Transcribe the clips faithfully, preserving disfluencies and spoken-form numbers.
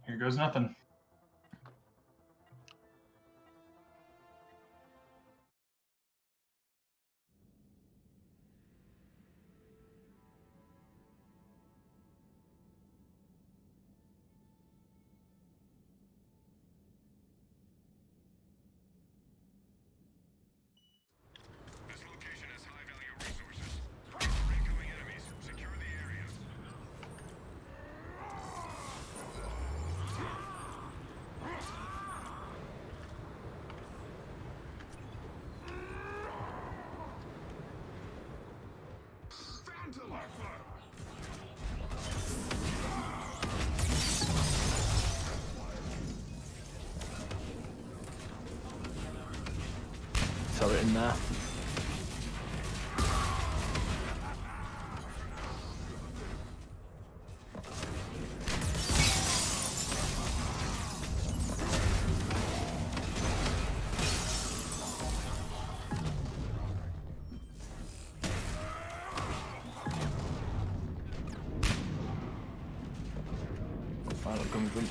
Here goes nothing. Saw it in there. Final gun gun.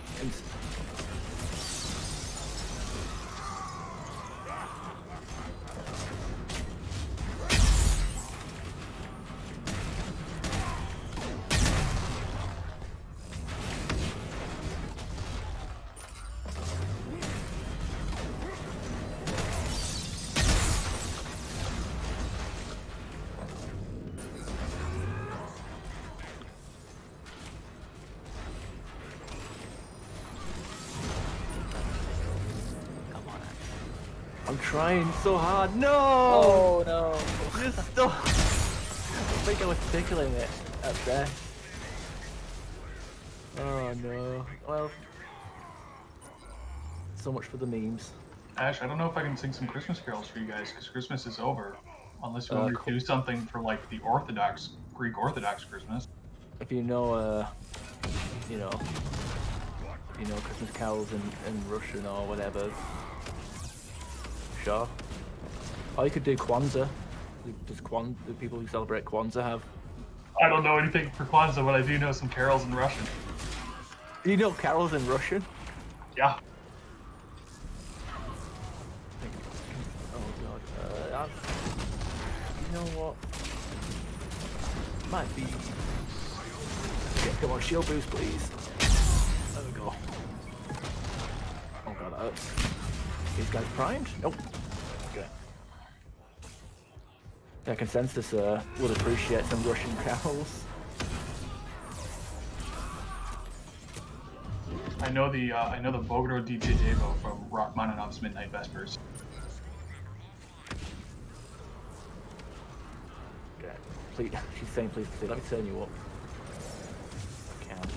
I'm trying so hard. No! Oh no! Just stop! I think I was tickling it at best. Oh no. Well, so much for the memes. Ash, I don't know if I can sing some Christmas carols for you guys because Christmas is over. Unless you Uh, want me cool. to do something for like the Orthodox, Greek Orthodox Christmas. If you know, uh, you know, you know Christmas carols in, in Russian or whatever, sure. Or you could do Kwanzaa. Does Kwan do people who celebrate Kwanzaa have? I don't know anything for Kwanzaa, but I do know some carols in Russian. You know carols in Russian? Yeah. Oh god. Uh, I'm, you know what? Might be. Okay, come on, shield boost, please. There we go. Oh god, that hurts. These guys primed? Nope. Okay. Yeah, Consensus uh, would appreciate some Russian carols. I know the uh, I know the Bogoro D J Devo from Rachmaninoff's Midnight Vespers. Okay. Please, she's saying please, please, let me turn you up. I can.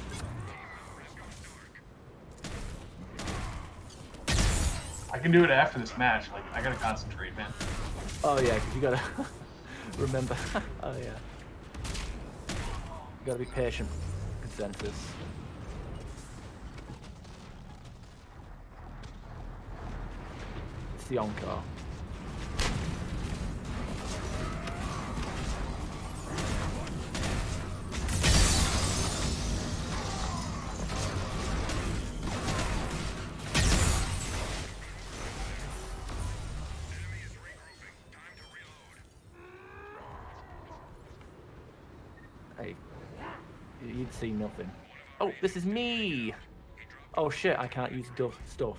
I can do it after this match. Like I gotta concentrate, man. Oh yeah, because you gotta remember. Oh yeah. You gotta be patient. Consensus. It's the encore. Hey, you'd see nothing. Oh, this is me! Oh shit, I can't use duff stuff.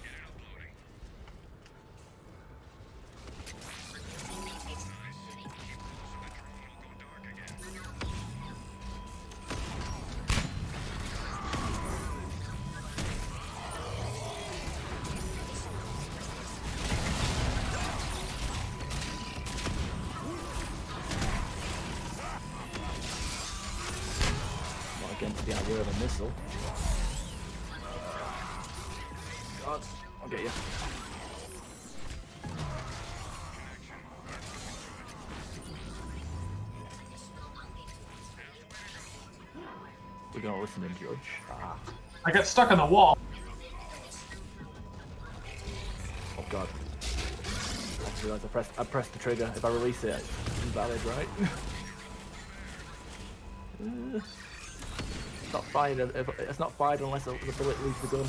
Against the idea of a missile. God, I'll get you. We're gonna listen and judge. Ah. I got stuck on the wall. Oh god. I just realised I pressed, I pressed the trigger. If I release it, it's invalid, right? uh. It's not fired. It's not fired unless the bullet leaves the gun.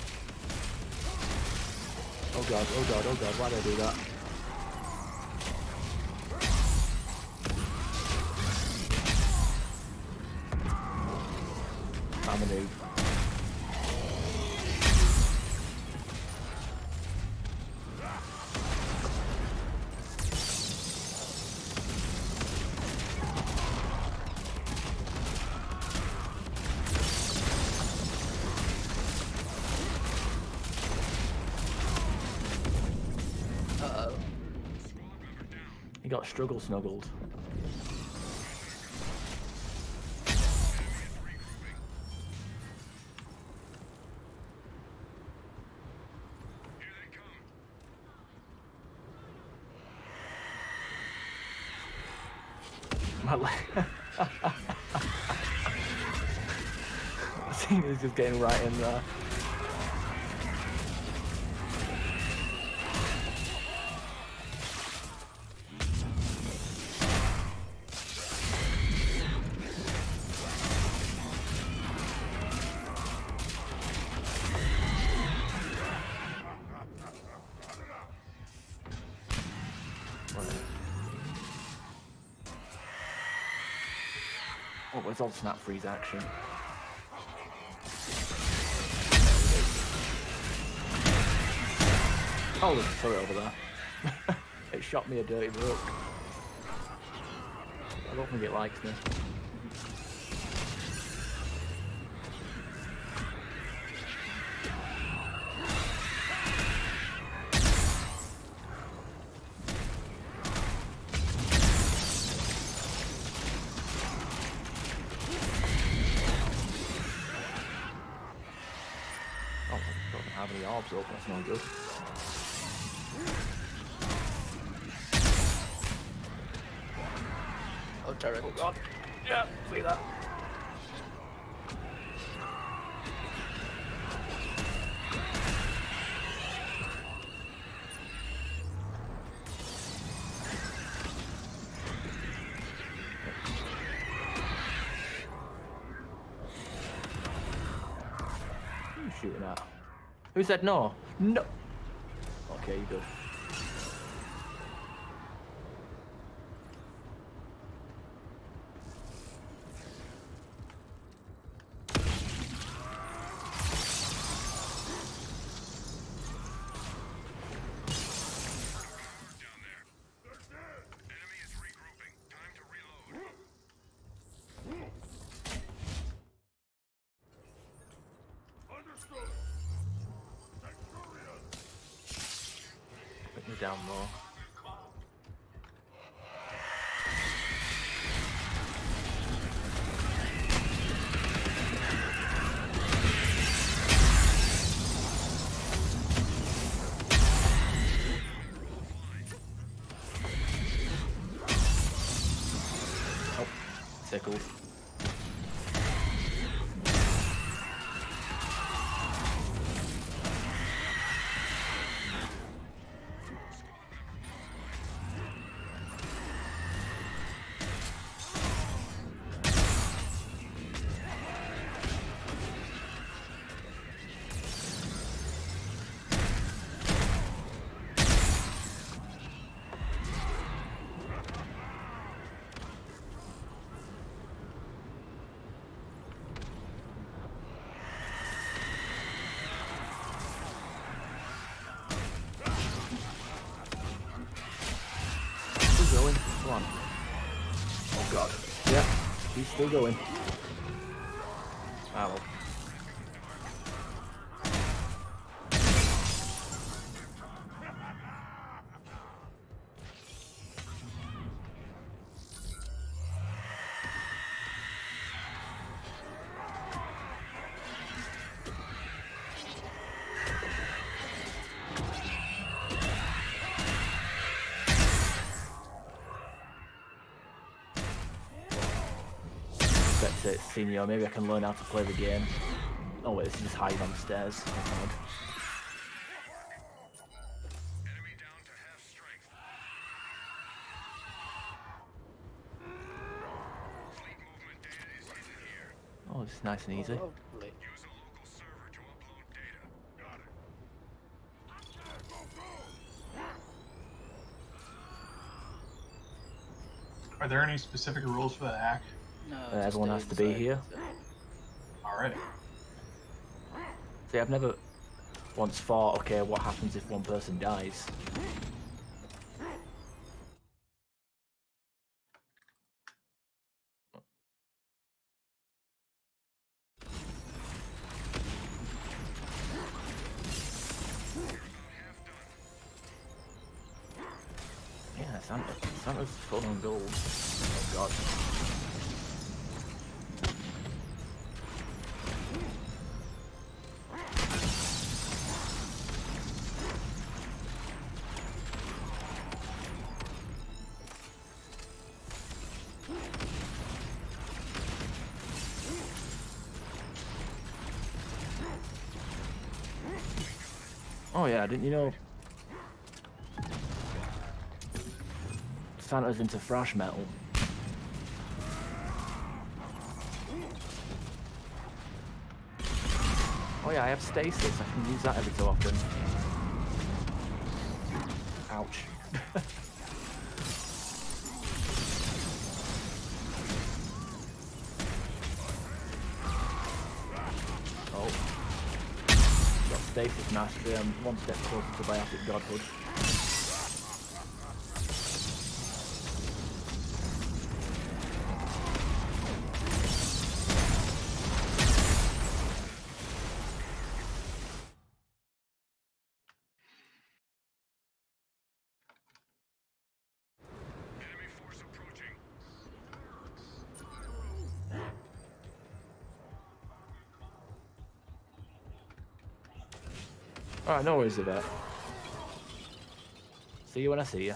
Oh god! Oh god! Oh god! Why did I do that? I'm a noob. Uh-oh. He got struggle snuggled. My leg. I think he's just getting right in there. Oh, where's all snap freeze action? Oh, there's a turret over there. It shot me a dirty look. I don't think it likes me. Oh, I don't have any orbs open, that's not good. Oh, turret. Oh god. Yeah, see that. Who are you shooting at? Who said no? No! Okay, you good. Put me down more. Oh, tickled. Going. Come on. Oh god. Yeah, he's still going. Ah well. That's it, senior. Maybe I can learn how to play the game. Oh wait, this is just hiding on the stairs. Oh, it's nice and easy. Oh, lovely. Use a local server to upload data. Got it. Are there any specific rules for the hack? No, Uh, just everyone stay has to be inside, here. that's it. Alright. See, I've never once thought, okay, what happens if one person dies? Yeah, Santa, Santa's full on gold. Oh god. Oh yeah, didn't you know Santa's into thrash metal? Oh yeah, I have stasis, I can use that every so often. Ouch. Oh. Got stasis mastery, I'm one step closer to biotic godhood. Enemy force approaching. Alright, no worries about it. See you when I see you.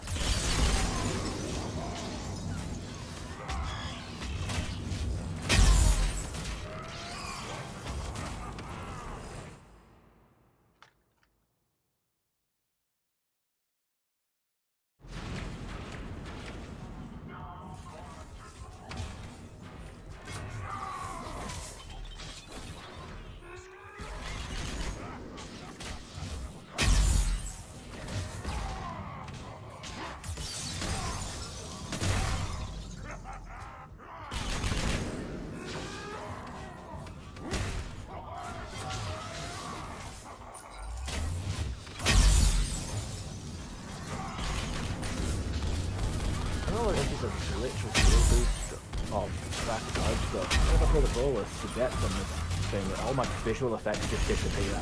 I know like, this is a glitch with skill boost of track cards, but if I play the bolus to get from this thing, all my visual effects just disappear.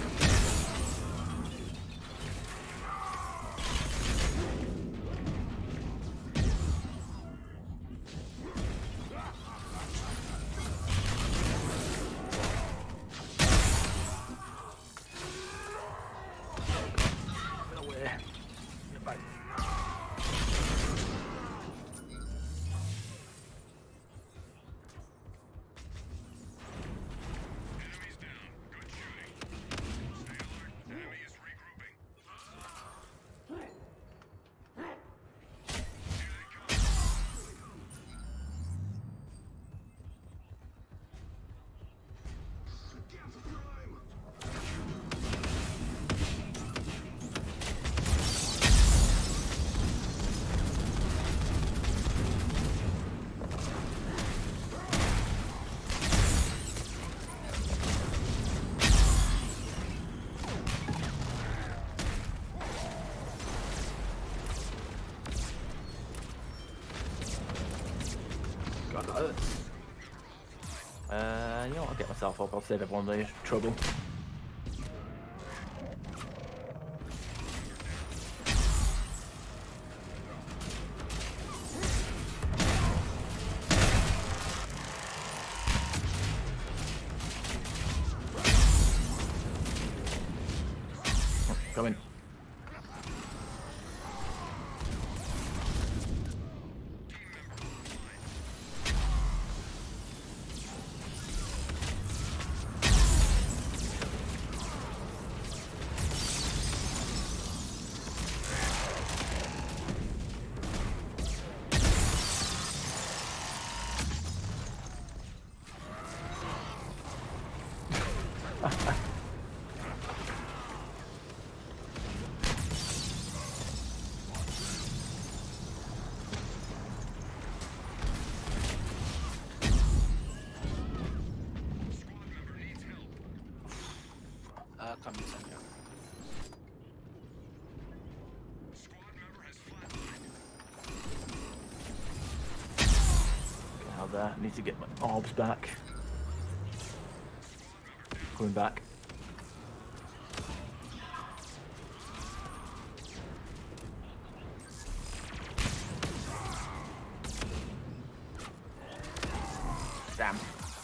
Get away. Get back. Enemies down. Good shooting. Stay alert. Enemy is regrouping. Here they come. God, that hurts. Uh, you know what, I'll get myself up, I'll save everyone the trouble. Come in. member needs help. Uh, coming center. Squad member has flatlined. Get out there. I need to get my orbs back. Coming back. Damn.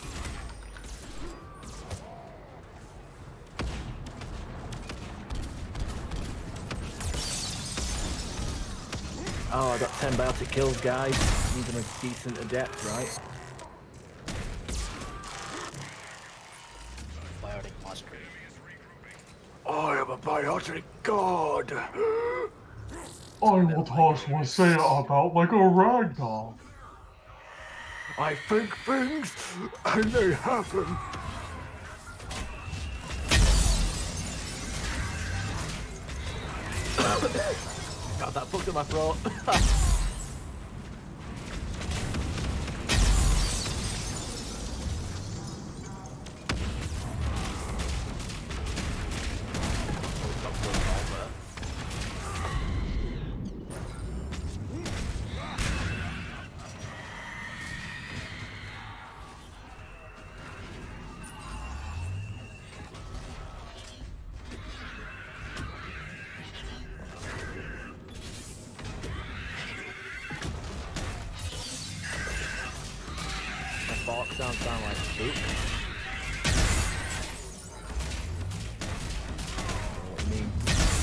Oh, I got ten biotic kills, guys. Means I'm a decent adept, right? Biotic monster. I am a biotic god! I will toss one say about like a ragdoll. I think things, and they happen. Got that book in my throat. Bark sounds sound like poop. What do you mean?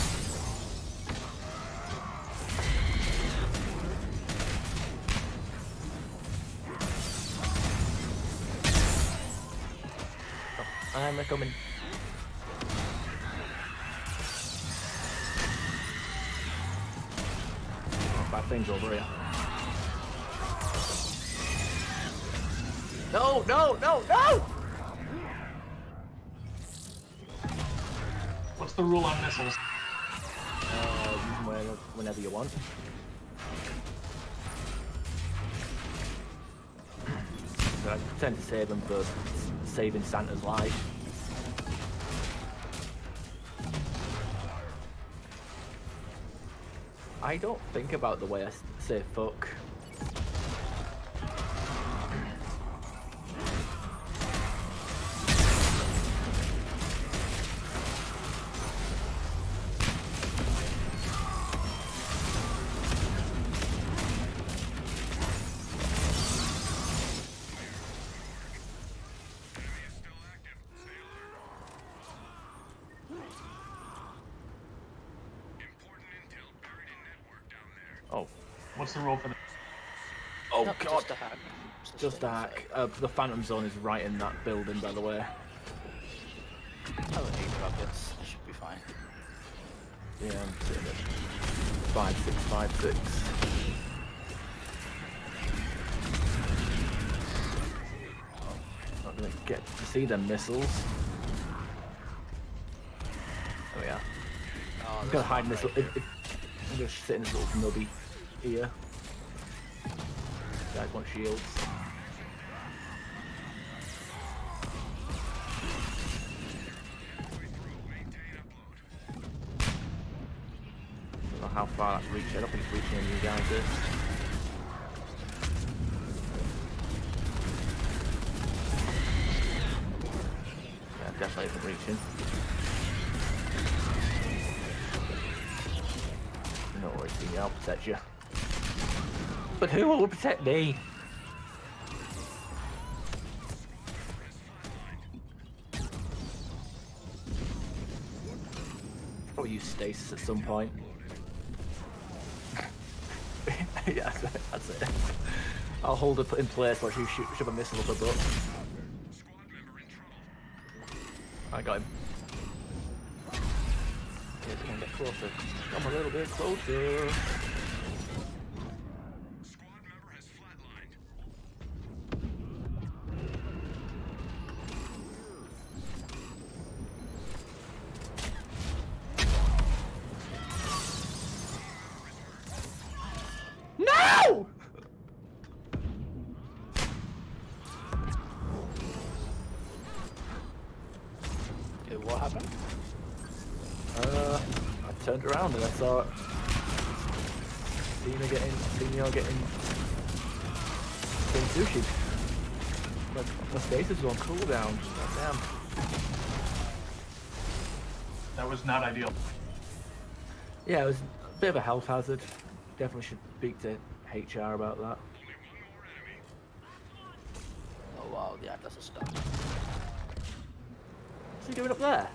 Oh, I'm coming. Oh, bad things over here. No, no, no, no! What's the rule on missiles? Uh, use them whenever, whenever you want. So I tend to save them for saving Santa's life. I don't think about the way I say fuck. Oh. What's the rule for that? Oh No, god. just a hack. Just a hack. Uh, the Phantom Zone is right in that building, by the way. I have eight rockets. Should be fine. Yeah, I'm seeing it. Five, six, five, six. Not gonna get to see them missiles. Oh yeah. Oh, I'm gonna hide in this little. If, if, I'm gonna sit in this little nubby here. Guys want shields. Don't know how far that's reached. I don't think it's reaching any of you guys this. Yeah, definitely isn't reaching. No worries, King, I'll protect you. But who will protect me? Probably use stasis at some point. Yeah, that's it. I'll hold it in place while you shoot, shove a missile up her butt. I got him. Yeah, we can get closer. Come a little bit closer. Squad member has flatlined. Wait, what happened? Uh, I turned around and I saw Tina getting, Tina getting, getting sushi. My, my status was on cooldown. God damn. That was not ideal. Yeah, it was a bit of a health hazard. Definitely should speak to H R about that. Oh wow, the Atlas is stuck. What's he doing up there?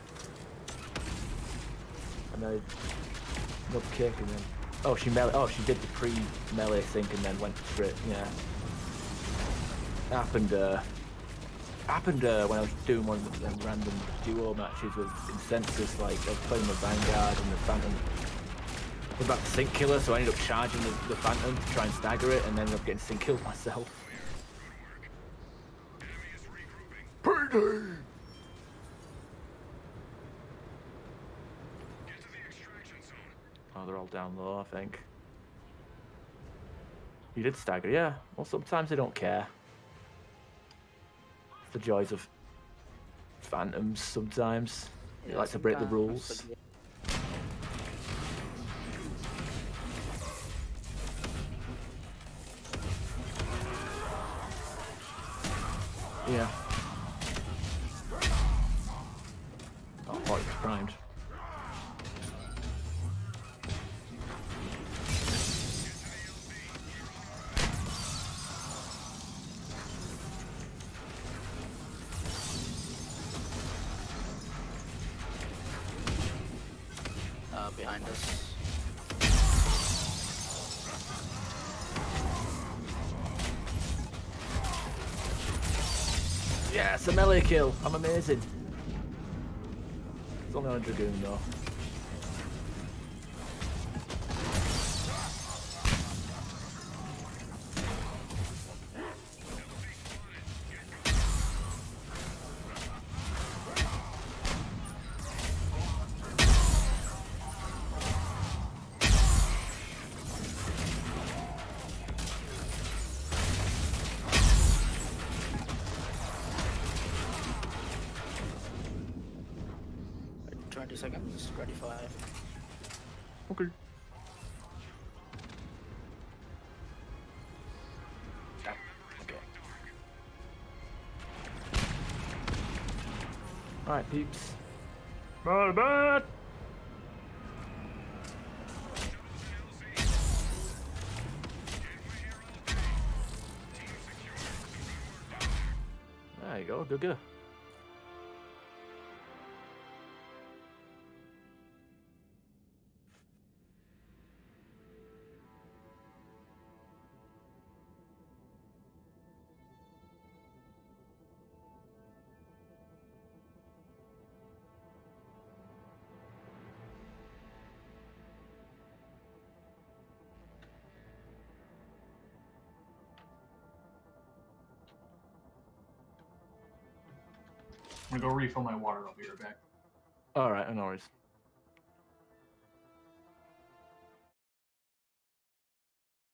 And then Nubcake and then oh she melee oh she did the pre melee thing and then went straight yeah. Happened uh happened uh, when I was doing one of them random duo matches with N seven S, like I was playing the Vanguard and the Phantom. I was about to sync killer, so I ended up charging the, the Phantom to try and stagger it and ended up getting sync killed myself. Payday! Oh, they're all down low, I think. You did stagger, yeah. Well, sometimes they don't care. It's the joys of Phantoms sometimes. They Yeah, like to break the sometimes, rules. but Yeah. Oh, oh, it's primed. uh, behind us. Yes, a melee kill. I'm amazing. It's only on a Dragoon though. twenty seconds, twenty-five. Okay. Okay. Alright, peeps. Bad, bad. There you go, good, good. I'm gonna go refill my water. I'll be right back. Alright, no worries.